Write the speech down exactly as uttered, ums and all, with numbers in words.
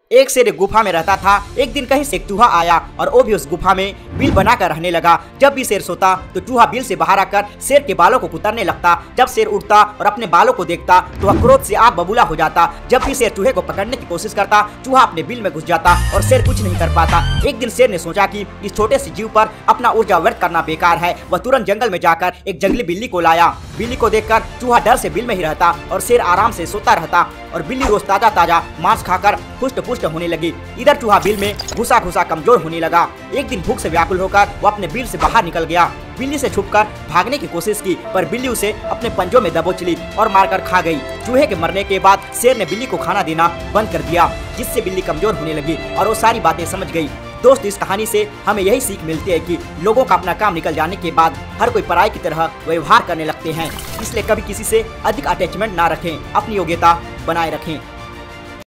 एक शेर एक गुफा में रहता था। एक दिन कहीं से एक चूहा आया और वो भी उस गुफा में बिल बनाकर रहने लगा। जब भी शेर सोता तो चूहा बिल से बाहर आकर शेर के बालों को कुतरने लगता। जब शेर उठता और अपने बालों को देखता तो वह क्रोध से आग बबूला हो जाता। जब भी शेर चूहे को पकड़ने की कोशिश करता, चूहा अपने बिल में घुस जाता और शेर कुछ नहीं कर पाता। एक दिन शेर ने सोचा कि इस छोटे से जीव पर अपना ऊर्जा व्यर्थ करना बेकार है। वह तुरंत जंगल में जाकर एक जंगली बिल्ली को लाया। बिल्ली को देखकर चूहा डर से बिल में ही रहता और शेर आराम से सोता रहता और बिल्ली रोज ताजा ताजा मांस खाकर पुष्ट पुष्ट होने लगी। इधर चूहा बिल में घुसा घुसा कमजोर होने लगा। एक दिन भूख से व्याकुल होकर वो अपने बिल से बाहर निकल गया। बिल्ली से छुपकर भागने की कोशिश की, पर बिल्ली उसे अपने पंजों में दबोच ली और मारकर खा गई। चूहे के मरने के बाद शेर ने बिल्ली को खाना देना बंद कर दिया, जिससे बिल्ली कमजोर होने लगी और वो सारी बातें समझ गई। दोस्त, इस कहानी से हमें यही सीख मिलती है कि लोगों का अपना काम निकल जाने के बाद हर कोई पराई की तरह व्यवहार करने लगते हैं। इसलिए कभी किसी से अधिक अटैचमेंट ना रखें, अपनी योग्यता बनाए रखें।